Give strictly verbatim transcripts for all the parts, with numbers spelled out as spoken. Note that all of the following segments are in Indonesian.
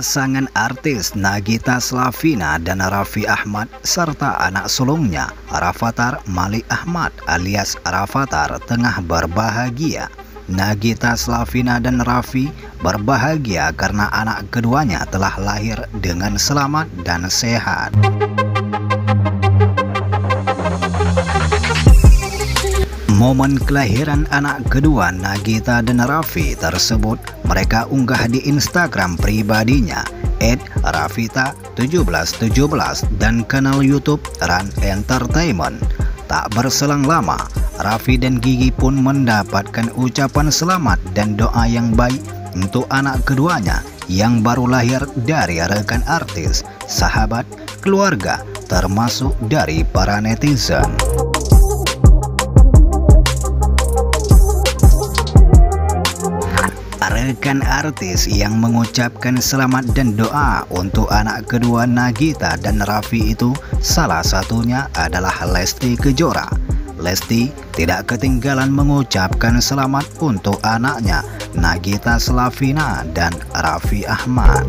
Pasangan artis Nagita Slavina dan Raffi Ahmad serta anak sulungnya Rafathar Malik Ahmad alias Rafathar tengah berbahagia. Nagita Slavina dan Raffi berbahagia karena anak keduanya telah lahir dengan selamat dan sehat. Momen kelahiran anak kedua Nagita dan Raffi tersebut mereka unggah di Instagram pribadinya et rafita tujuh belas tujuh belas dan kanal YouTube Run Entertainment. Tak berselang lama, Raffi dan Gigi pun mendapatkan ucapan selamat dan doa yang baik untuk anak keduanya yang baru lahir dari rekan artis, sahabat, keluarga, termasuk dari para netizen. Rekan artis yang mengucapkan selamat dan doa untuk anak kedua Nagita dan Raffi itu salah satunya adalah Lesti Kejora. Lesti tidak ketinggalan mengucapkan selamat untuk anaknya Nagita Slavina dan Raffi Ahmad.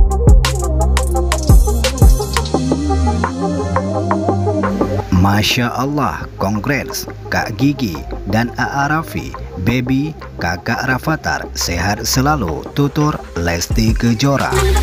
Masya Allah, congrats Kak Gigi dan A A Raffi, baby kakak Rafathar, sehat selalu, tutur Lesti Kejora.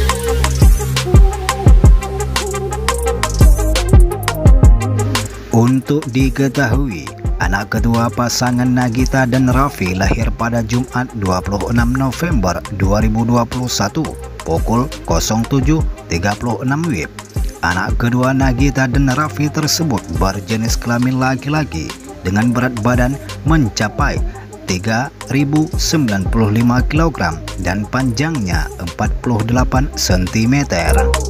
Untuk diketahui, anak kedua pasangan Nagita dan Raffi lahir pada Jumat dua puluh enam November dua ribu dua puluh satu pukul nol tujuh tiga puluh enam W I B. Anak kedua Nagita dan Raffi tersebut berjenis kelamin laki-laki dengan berat badan mencapai tiga ribu sembilan puluh lima kilogram dan panjangnya empat puluh delapan sentimeter.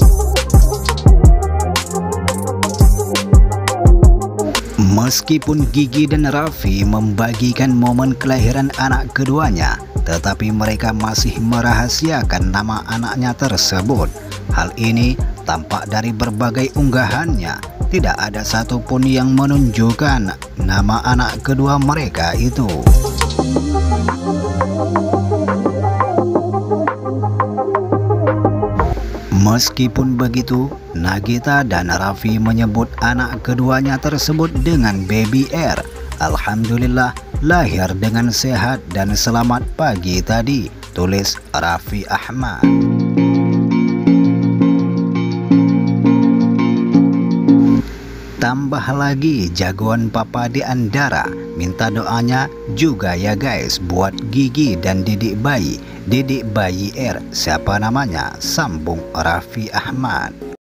Meskipun Gigi dan Raffi membagikan momen kelahiran anak keduanya, tetapi mereka masih merahasiakan nama anaknya tersebut. Hal ini tampak dari berbagai unggahannya. Tidak ada satupun yang menunjukkan nama anak kedua mereka itu. Meskipun begitu, Nagita dan Raffi menyebut anak keduanya tersebut dengan baby air. Alhamdulillah lahir dengan sehat dan selamat pagi tadi, tulis Raffi Ahmad. Tambah lagi jagoan papa di Andara, minta doanya juga ya guys buat Gigi dan Didik Bayi. Didik Bayi R, siapa namanya? Sambung Raffi Ahmad.